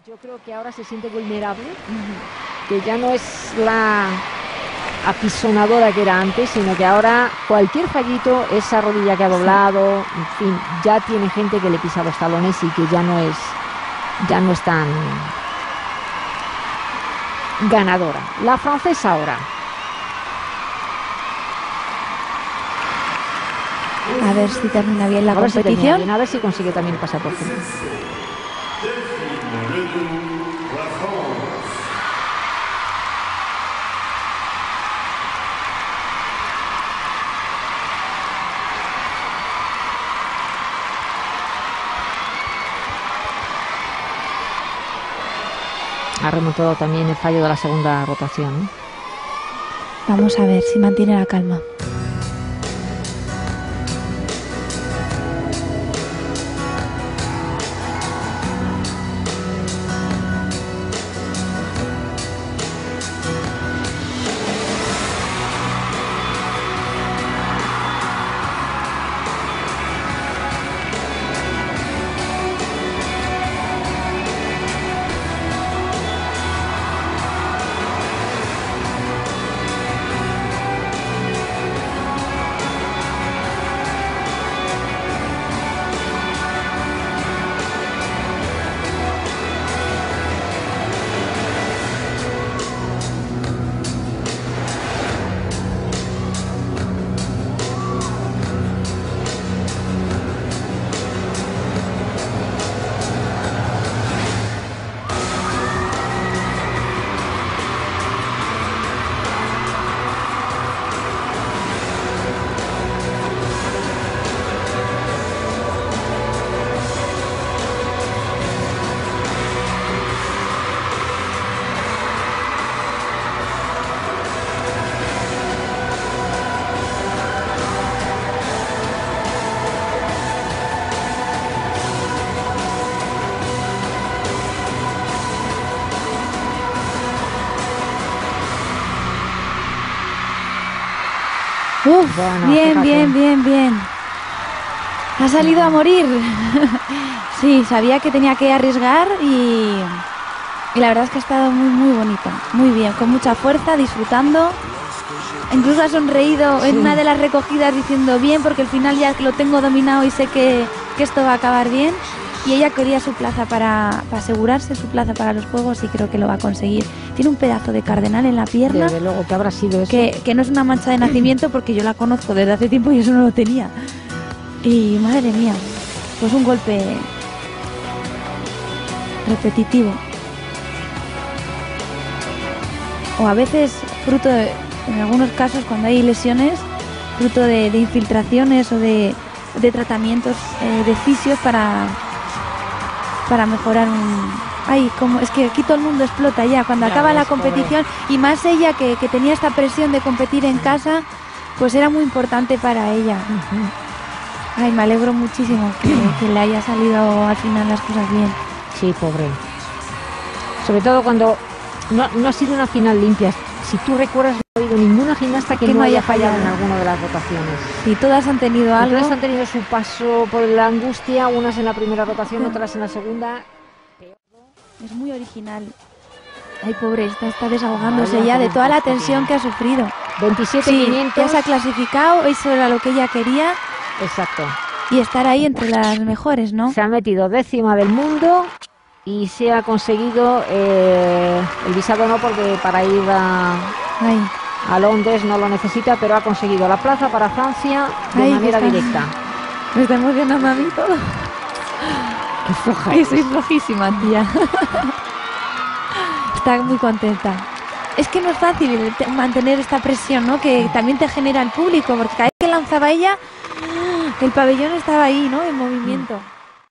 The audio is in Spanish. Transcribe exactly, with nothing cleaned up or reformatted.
Yo creo que ahora se siente vulnerable, que ya no es la apisonadora que era antes, sino que ahora cualquier fallito, esa rodilla que ha doblado, en fin, ya tiene gente que le pisa los talones y que ya no es, ya no es tan ganadora. La francesa ahora. A ver si termina bien la a competición. Ver si termina bien, a ver si consigue también pasar por fin. Ha remontado también el fallo de la segunda rotación, ¿eh? Vamos a ver si mantiene la calma. Uf, bueno, bien, fíjate. bien, bien, bien. Ha salido a morir. Sí, sabía que tenía que arriesgar y, y la verdad es que ha estado muy, muy bonita. Muy bien, con mucha fuerza, disfrutando. Incluso ha sonreído sí. en una de las recogidas diciendo bien, porque al final ya lo tengo dominado y sé que, que esto va a acabar bien. Y ella quería su plaza para, para asegurarse su plaza para los Juegos y creo que lo va a conseguir. Tiene un pedazo de cardenal en la pierna. Desde luego, ¿qué habrá sido eso? Que, que no es una mancha de nacimiento porque yo la conozco desde hace tiempo y eso no lo tenía. Y madre mía, pues un golpe repetitivo. O a veces fruto de, en algunos casos cuando hay lesiones, fruto de, de infiltraciones o de, de tratamientos eh, de fisios para... para mejorar un... Ay, como es que aquí todo el mundo explota ya cuando ya acaba ves, la competición pobre. Y más ella que, que tenía esta presión de competir en casa, pues era muy importante para ella. Uh-huh. Ay, me alegro muchísimo que, que le haya salido al final las cosas bien. Sí, pobre. Sobre todo cuando no, no ha sido una final limpia. Si tú recuerdas, no ha habido ninguna gimnasta que, que no, no haya fallado, fallado en alguna de las rotaciones. Sí, todas han tenido y algo. Todas han tenido su paso por la angustia, unas en la primera rotación, sí. otras en la segunda. Es muy original. Ay, pobre, está, está desahogándose Ay, ya de toda la tensión que ha sufrido. veintisiete sí, quinientos. Ya se ha clasificado, eso era lo que ella quería. Exacto. Y estar ahí entre las mejores, ¿no? Se ha metido décima del mundo y se ha conseguido eh, el visado no porque para ir a, Ay. a Londres no lo necesita, pero ha conseguido la plaza para Francia de Ay, manera me está, directa. Me está emocionando a mí todo. Qué floja. Ay, soy flojísima, tía. Está muy contenta. Es que no es fácil mantener esta presión, ¿no? Que también te genera el público, porque cada vez que lanzaba ella, el pabellón estaba ahí, ¿no? En movimiento.